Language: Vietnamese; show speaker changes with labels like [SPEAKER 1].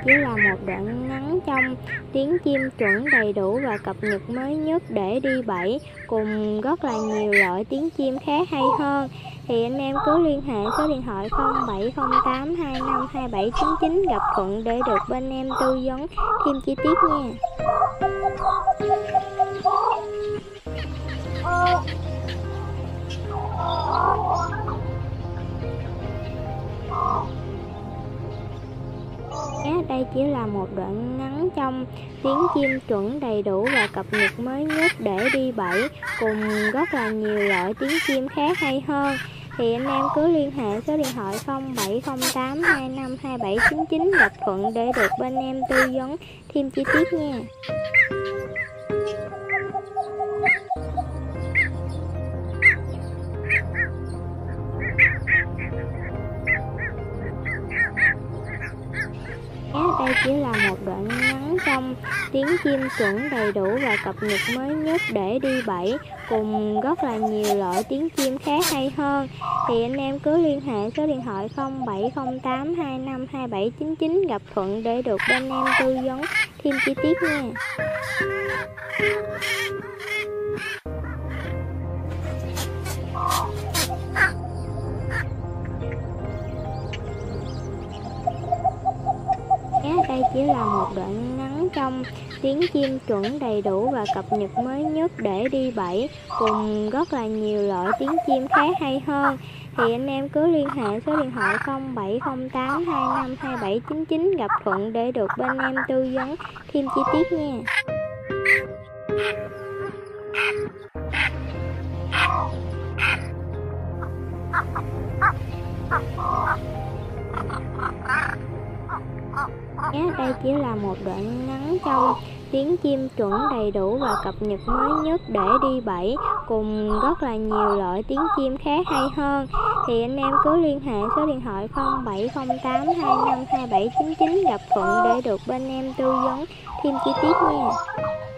[SPEAKER 1] chỉ là một đoạn ngắn trong tiếng chim chuẩn đầy đủ và cập nhật mới nhất để đi bẫy, cùng rất là nhiều loại tiếng chim khác hay hơn, thì anh em cứ liên hệ số điện thoại 0708252799 gặp Thuận để được bên em tư vấn thêm chi tiết nha. Đây chỉ là một đoạn ngắn trong tiếng chim chuẩn đầy đủ và cập nhật mới nhất để đi bẫy, cùng rất là nhiều loại tiếng chim khác hay hơn, thì anh em cứ liên hệ số điện thoại 0708252799 gặp Thuận để được bên em tư vấn thêm chi tiết nha. Đây chỉ là một đoạn ngắn trong tiếng chim chuẩn đầy đủ và cập nhật mới nhất để đi bẫy, cùng rất là nhiều loại tiếng chim khác hay hơn, thì anh em cứ liên hệ số điện thoại 0708252799 gặp Thuận để được bên em tư vấn thêm chi tiết nha. Đây chỉ là một đoạn ngắn trong tiếng chim chuẩn đầy đủ và cập nhật mới nhất để đi bẫy, cùng rất là nhiều loại tiếng chim khác hay hơn, thì anh em cứ liên hệ số điện thoại 0708252799 gặp Thuận để được bên em tư vấn thêm chi tiết nha. Đây chỉ là một đoạn ngắn trong tiếng chim chuẩn đầy đủ và cập nhật mới nhất để đi bẫy, cùng rất là nhiều loại tiếng chim khác hay hơn, thì anh em cứ liên hệ số điện thoại 0708252799 gặp Thuận để được bên em tư vấn thêm chi tiết nha.